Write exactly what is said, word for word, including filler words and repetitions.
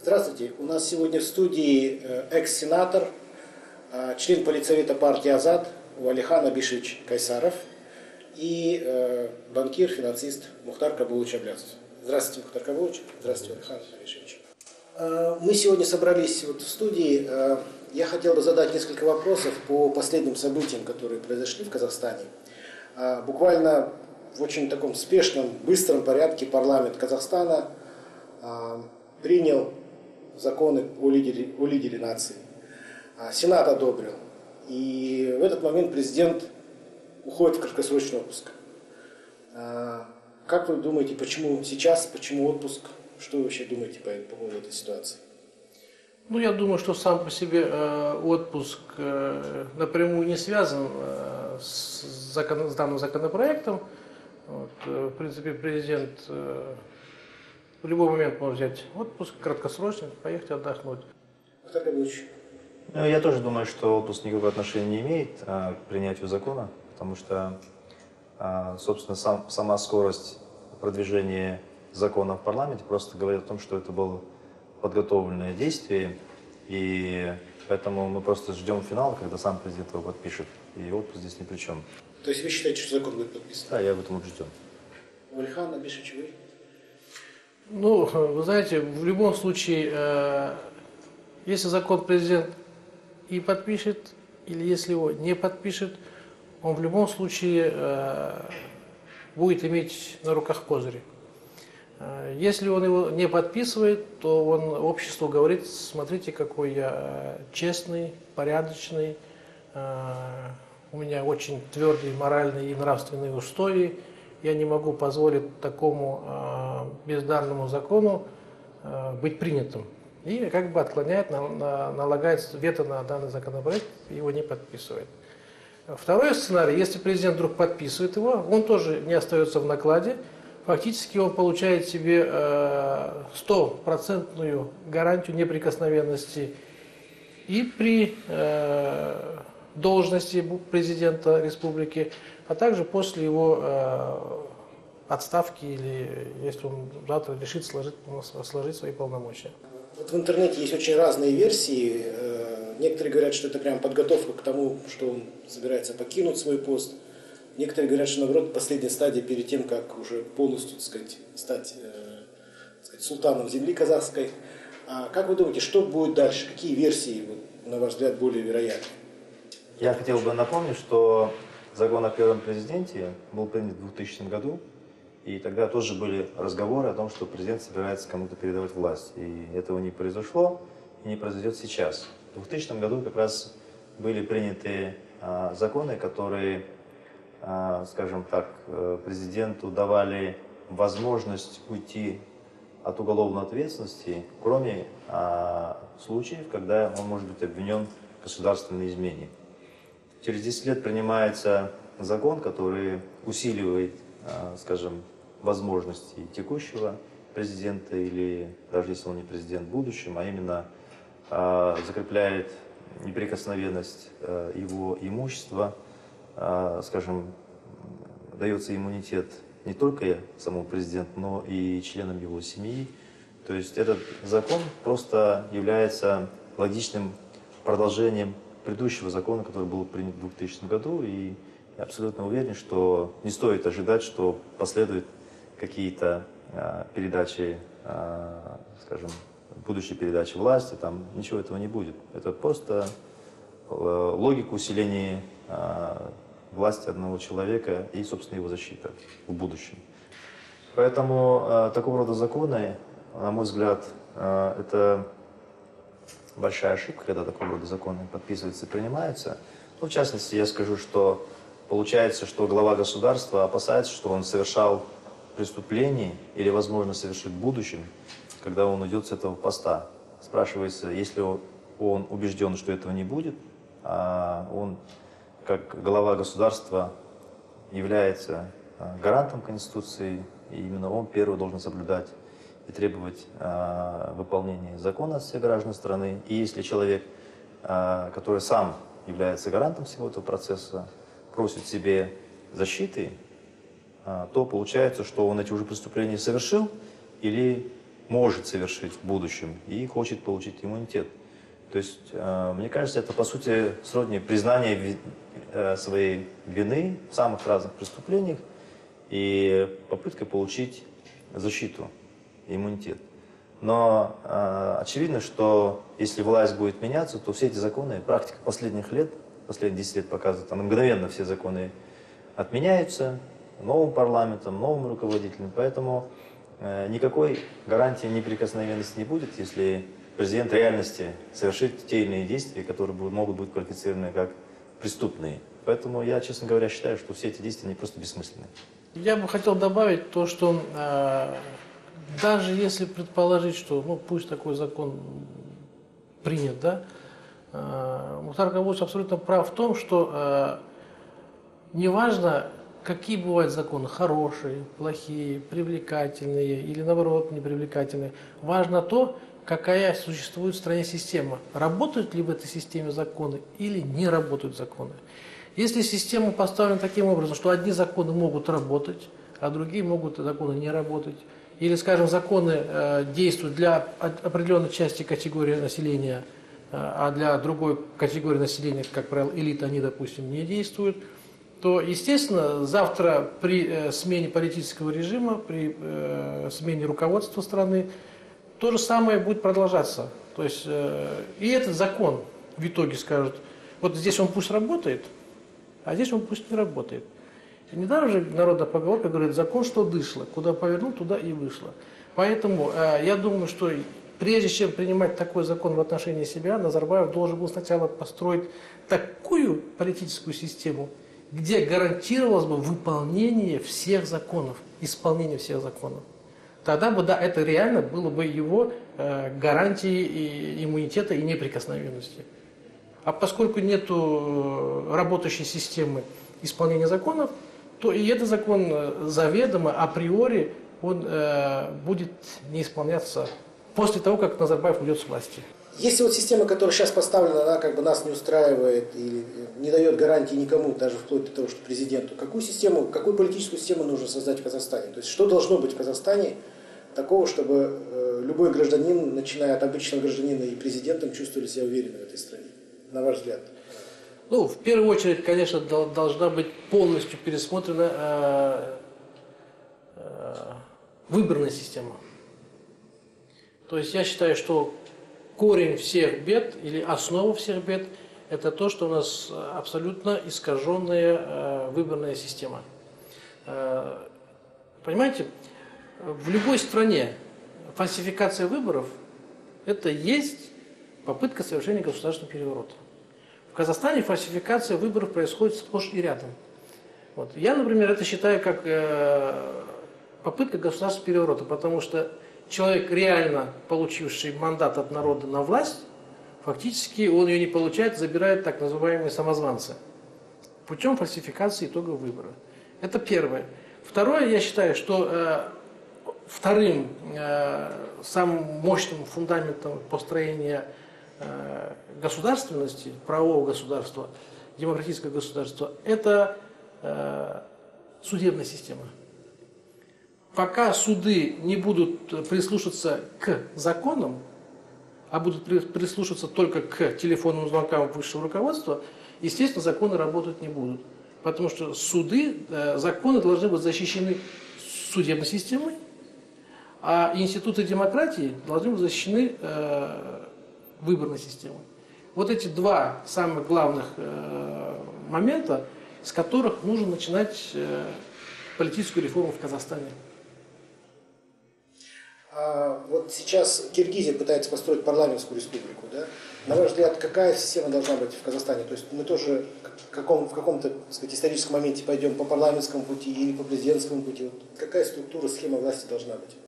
Здравствуйте. У нас сегодня в студии экс-сенатор, член политсовета партии «Азат» Уалихан Абишевич Кайсаров и банкир, финансист Мухтар Кабулович Аблязов. Здравствуйте, Мухтар Кабулович. Здравствуйте, Уалихан Абишевич. Мы сегодня собрались вот в студии. Я хотел бы задать несколько вопросов по последним событиям, которые произошли в Казахстане. Буквально в очень таком спешном, быстром порядке парламент Казахстана принял законы о лидере, о лидере нации. Сенат одобрил. И в этот момент президент уходит в краткосрочный отпуск. Как вы думаете, почему сейчас, почему отпуск? Что вы вообще думаете по, по поводу этой ситуации? Ну, я думаю, что сам по себе э, отпуск э, напрямую не связан э, с, закон, с данным законопроектом. Вот, э, в принципе, президент э, в любой момент может взять отпуск, краткосрочный, поехать отдохнуть. Ну, я тоже думаю, что отпуск никакого отношения не имеет а, к принятию закона, потому что, а, собственно, сам, сама скорость продвижения закона в парламенте просто говорит о том, что это было подготовленное действие, и поэтому мы просто ждем финала, когда сам президент его подпишет, и отпуск здесь ни при чем. То есть вы считаете, что закон будет подписан? Да, я об этом убежден. Уалихан Абишевич, вы? Ну, вы знаете, в любом случае, э, если закон президент и подпишет, или если его не подпишет, он в любом случае э, будет иметь на руках козыри. Если он его не подписывает, то он обществу говорит: смотрите, какой я честный, порядочный, у меня очень твердые моральные и нравственные устои, я не могу позволить такому бездарному закону быть принятым. И как бы отклоняет, налагает вето на данный законопроект, его не подписывает. Второй сценарий: если президент вдруг подписывает его, он тоже не остается в накладе. Фактически он получает себе стопроцентную гарантию неприкосновенности и при э, должности президента республики, а также после его э, отставки или если он завтра решит сложить, сложить свои полномочия. Вот в интернете есть очень разные версии. Некоторые говорят, что это прям подготовка к тому, что он собирается покинуть свой пост. Некоторые говорят, что, наоборот, последняя стадия перед тем, как уже полностью, так сказать, стать э, так сказать, султаном земли казахской. А как вы думаете, что будет дальше? Какие версии, вот, на ваш взгляд, более вероятны? Я хотел бы напомнить, что закон о первом президенте был принят в двухтысячном году, и тогда тоже были разговоры о том, что президент собирается кому-то передавать власть. И этого не произошло и не произойдет сейчас. В двухтысячном году как раз были приняты а, законы, которые, скажем так, президенту давали возможность уйти от уголовной ответственности, кроме а, случаев, когда он может быть обвинен в государственной измене. Через десять лет принимается закон, который усиливает, а, скажем, возможности текущего президента, или даже если он не президент в будущем, а именно а, закрепляет неприкосновенность а, его имущества, скажем, дается иммунитет не только самому президенту, но и членам его семьи. То есть этот закон просто является логичным продолжением предыдущего закона, который был принят в двухтысячном году. И я абсолютно уверен, что не стоит ожидать, что последуют какие-то передачи, скажем, будущие передачи власти. Там ничего этого не будет. Это просто логика усиления власти одного человека и, собственно, его защита в будущем. Поэтому э, такого рода законы, на мой взгляд, э, это большая ошибка, когда такого рода законы подписываются и принимаются. Ну, в частности, я скажу, что получается, что глава государства опасается, что он совершал преступление или, возможно, совершит в будущем, когда он уйдет с этого поста. Спрашивается, если он убежден, что этого не будет, а он как глава государства является гарантом Конституции, и именно он первый должен соблюдать и требовать э, выполнения закона от всех граждан страны. И если человек, э, который сам является гарантом всего этого процесса, просит себе защиты, э, то получается, что он эти уже преступления совершил или может совершить в будущем и хочет получить иммунитет. То есть, э, мне кажется, это по сути сродни признания ви, э, своей вины в самых разных преступлениях и попытка получить защиту, иммунитет. Но э, очевидно, что если власть будет меняться, то все эти законы, практика последних лет, последние десять лет показывает, там мгновенно все законы отменяются новым парламентом, новым руководителем. Поэтому э, никакой гарантии неприкосновенности не будет, если президент в реальности совершит те или иные действия, которые будут, могут быть квалифицированы как преступные. Поэтому я, честно говоря, считаю, что все эти действия не просто бессмысленны. Я бы хотел добавить то, что э, даже если предположить, что, ну, пусть такой закон принят, да, э, Мухтар Кабулович абсолютно прав в том, что э, неважно, какие бывают законы, хорошие, плохие, привлекательные или, наоборот, непривлекательные, важно то, какая существует в стране система. Работают ли в этой системе законы или не работают законы. Если система поставлена таким образом, что одни законы могут работать, а другие могут законы не работать, или, скажем, законы э, действуют для определенной части категории населения, э, а для другой категории населения, как правило, элиты, они, допустим, не действуют, то, естественно, завтра при э, смене политического режима, при э, смене руководства страны, то же самое будет продолжаться. То есть, э, и этот закон в итоге скажут, вот здесь он пусть работает, а здесь он пусть не работает. И недаром же народная поговорка говорит, закон что дышло, куда повернул, туда и вышло. Поэтому э, я думаю, что прежде чем принимать такой закон в отношении себя, Назарбаев должен был сначала построить такую политическую систему, где гарантировалось бы выполнение всех законов, исполнение всех законов. Тогда бы, да, это реально было бы его э, гарантией и иммунитета и неприкосновенности. А поскольку нет работающей системы исполнения законов, то и этот закон заведомо, априори, он э, будет не исполняться после того, как Назарбаев уйдет с власти. Если вот система, которая сейчас поставлена, она как бы нас не устраивает и не дает гарантии никому, даже вплоть до того, что президенту, какую систему, какую политическую систему нужно создать в Казахстане? То есть что должно быть в Казахстане такого, чтобы э, любой гражданин, начиная от обычного гражданина и президентом, чувствовали себя уверенно в этой стране, на ваш взгляд? Ну, в первую очередь, конечно, должна быть полностью пересмотрена э, э, выборная система. То есть я считаю, что корень всех бед или основа всех бед – это то, что у нас абсолютно искаженная э, выборная система. Э, понимаете, в любой стране фальсификация выборов – это есть попытка совершения государственного переворота. В Казахстане фальсификация выборов происходит сплошь и рядом. Вот. Я, например, это считаю как э, попытка государственного переворота, потому что человек, реально получивший мандат от народа на власть, фактически он ее не получает, забирает так называемые самозванцы путем фальсификации итогов выбора. Это первое. Второе, я считаю, что э, вторым, э, самым мощным фундаментом построения э, государственности, правового государства, демократического государства, это э, судебная система. Пока суды не будут прислушиваться к законам, а будут прислушиваться только к телефонным звонкам высшего руководства, естественно, законы работать не будут. Потому что суды, законы должны быть защищены судебной системой, а институты демократии должны быть защищены выборной системой. Вот эти два самых главных момента, с которых нужно начинать политическую реформу в Казахстане. А вот сейчас Киргизия пытается построить парламентскую республику, да? На ваш взгляд, какая система должна быть в Казахстане? То есть мы тоже в, каком, в каком-то, так сказать, историческом моменте пойдем по парламентскому пути или по президентскому пути? Вот какая структура, схема власти должна быть?